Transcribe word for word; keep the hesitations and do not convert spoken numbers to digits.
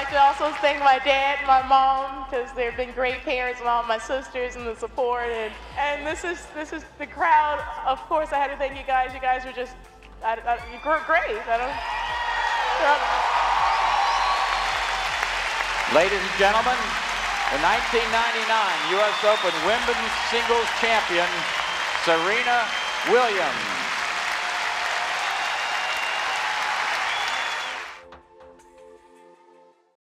like to also thank my dad and my mom, because they've been great parents, and all my sisters and the support. And, and this is this is the crowd. Of course, I had to thank you guys. You guys are just, I, I, you're great. I don't, Ladies and gentlemen, the nineteen ninety-nine U S Open Women's Singles Champion, Serena Williams.